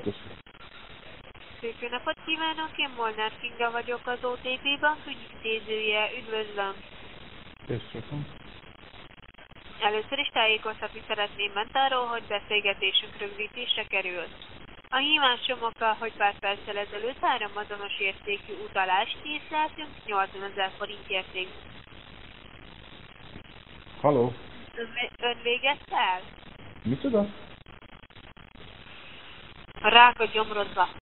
Szervusz! Szép jó napot kívánok, én Molnár Kinga vagyok, az OTP Bank ügyintézője, üdvözlöm! Köszönöm. Először is tájékoztatni szeretném bent arról, hogy beszélgetésünk rögzítésre került. A hívásom oka, hogy pár perccel ezelőtt 3 azonos értékű utalást készleltünk 80 000 forint érték. Halló? Ön végezte el? Micsoda? A rák a gyomrodba.